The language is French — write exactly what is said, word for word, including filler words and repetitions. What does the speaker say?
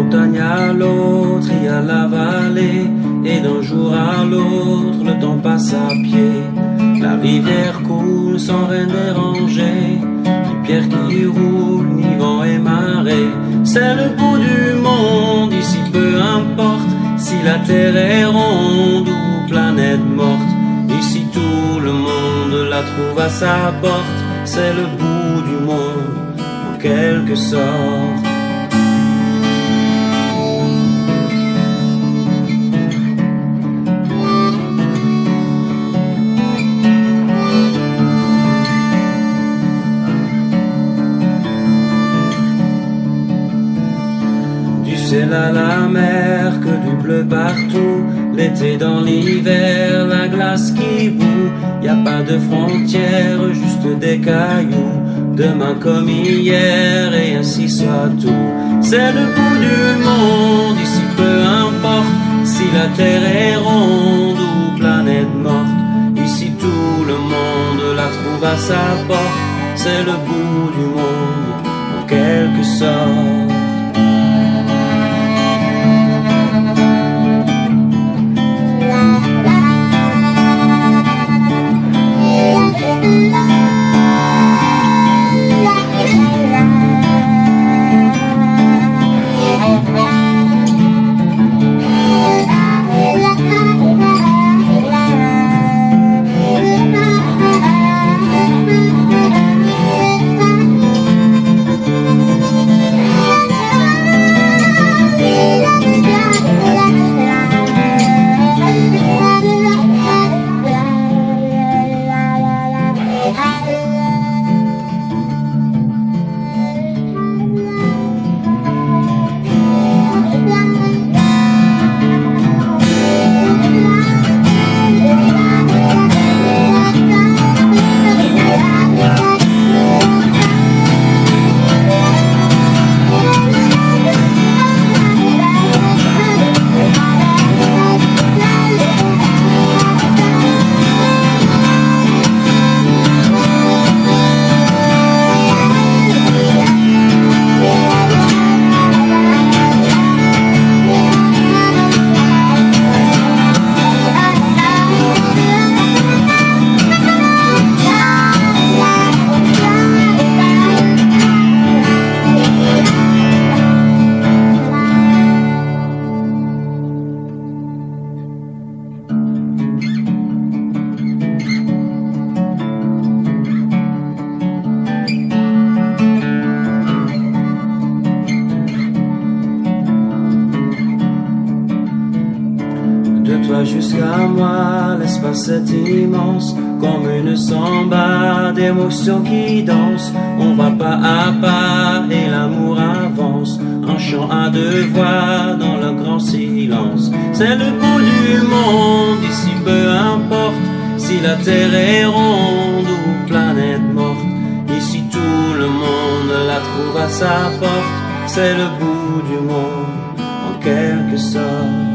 montagne à l'autre, il y a la vallée, et d'un jour à l'autre, le temps passe à pied. La rivière coule sans rien déranger, ni pierre qui roule, ni vent et marée. C'est le bout du monde, ici peu importe si la terre est ronde ou planète morte. Ici tout le monde la trouve à sa porte, c'est le bout du monde en quelque sorte. Du ciel à la mer, que du bleu partout, l'été dans l'hiver, la glace qui bout. Y a pas de frontières, juste des cailloux, demain comme hier et ainsi soit tout. C'est le bout du monde, ici peu importe si la terre est ronde ou planète morte. Ici tout le monde la trouve à sa porte, c'est le bout du monde en quelque sorte. De toi jusqu'à moi, l'espace est immense, comme une samba d'émotions qui dansent. On va pas à pas et l'amour avance, un chant à deux voix dans le grand silence. C'est le bout du monde, ici peu importe si la terre est ronde ou planète morte. Ici tout le monde la trouve à sa porte, c'est le bout du monde en quelque sorte.